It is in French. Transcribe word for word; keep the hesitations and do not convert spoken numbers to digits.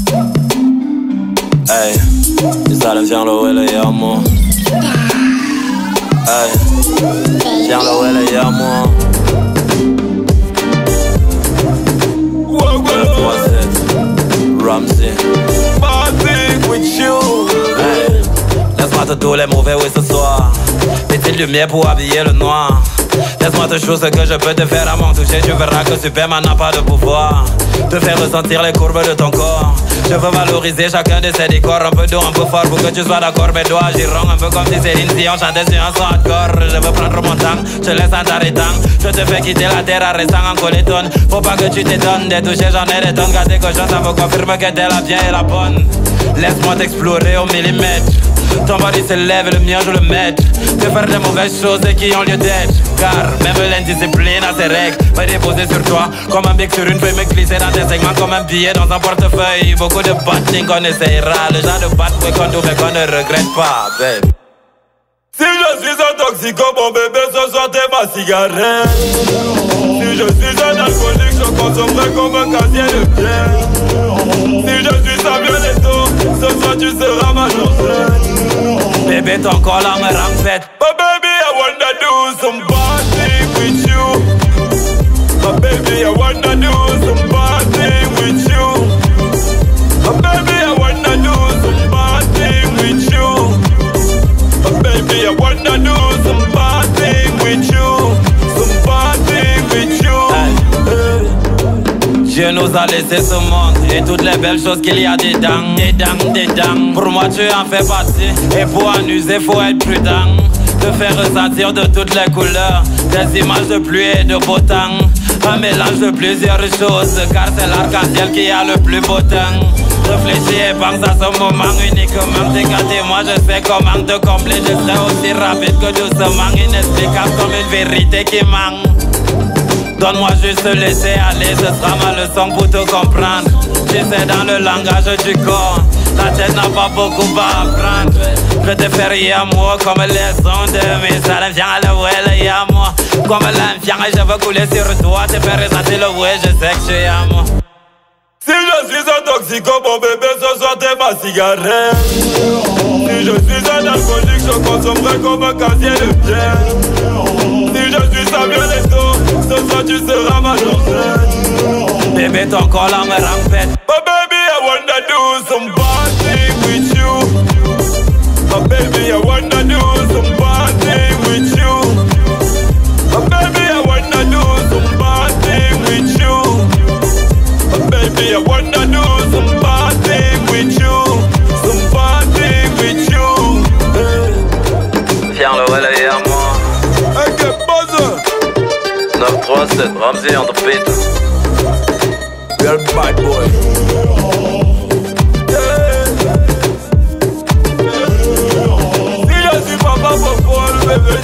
Ey, Salem viens le ouais le yamo. Ey, viens le ouais le yamo. neuf trois sept Ramsey Party with you. Hey, laisse-moi te tous les mauvais oui ce soir. Petite lumière pour habiller le noir. Laisse-moi te chose que je peux te faire à mon toucher. Tu verras que Superman n'a pas de pouvoir te faire ressentir les courbes de ton corps. Je veux valoriser chacun de ces décors. Un peu d'eau, un peu fort pour que tu sois d'accord. Mes doigts agiront un peu comme si Céline Dion chantait sur un son hardcore. Je veux prendre mon temps, je laisse en t'arrêtant. Je te fais quitter la terre en restant en colétone. Faut pas que tu t'étonnes des touchés, j'en ai des tonnes. Quand t'es cochon, ça me confirme que t'es la bien et la bonne. Laisse-moi t'explorer au millimètre. Ton body se lève et le mien je le mette. De faire des mauvaises choses qui ont lieu d'être. Car même l'indiscipline a ses règles. Me déposer sur toi comme un bec sur une feuille. Me glisser dans tes segments comme un billet dans un portefeuille. Beaucoup de batting qu'on essayera. Le genre de bat qu'on doit mais qu'on ne regrette pas, babe. Si je suis un toxico, mon bébé, ce soir t'es ma cigarette. Si je suis un alcoolique, je consommerai comme un casier de pierre. Si je suis Samuel-Eto'o, ce soir tu seras ma chaussette. Bébé, ton corps là me rend fête. Oh baby, I wanna do some party with you. Oh baby, I wanna do some party with you. Oh baby, I wanna do some party with you. Oh baby, I wanna do some party with you. Some party with you. Dieu nous a laissé ce monde et toutes les belles choses qu'il y a dedans, dedans, dedans. Pour moi tu en fais partie et pour en user faut être prudent. Te faire ressentir de toutes les couleurs, des images de pluie et de beau temps. Un mélange de plusieurs choses car c'est l'arc-en-ciel qui a le plus beau temps. Réfléchis et pense à ce moment uniquement. T'es gâté, moi je sais comment te combler. Je serai aussi rapide que doucement, inexplicable comme une vérité qui manque. Donne-moi juste le laisser aller, ce sera ma leçon pour te comprendre. Tu sais dans le langage du corps, la tête n'a pas beaucoup à apprendre. Je te fais rire moi comme les ondes de mes salles. Viens à la ouais, à moi. Comme l'infirme, je veux couler sur toi. Te faire ressentir le ouais, je sais que tu es à moi. Si je suis un toxico, mon bébé, ce soir t'es ma cigarette. Si je suis un alcoolique, je consommerai comme un casier de pierre. Si je suis Samuel-Eto'o, ce soir tu seras ma chaussette. Bébé, ton corps là me rend fête. Oh baby, I wanna do some party with you. Oh baby, I wanna do some party with you. Oh baby, I wanna do some party with you. Oh baby, I wanna do some party with you. Some party with you. Viens le relais à moi. Hey, get buzzer. neuf trois sept Ramsey on the beat. You're a bad boy. Yeah. Si je suis papa, papa, le bébé.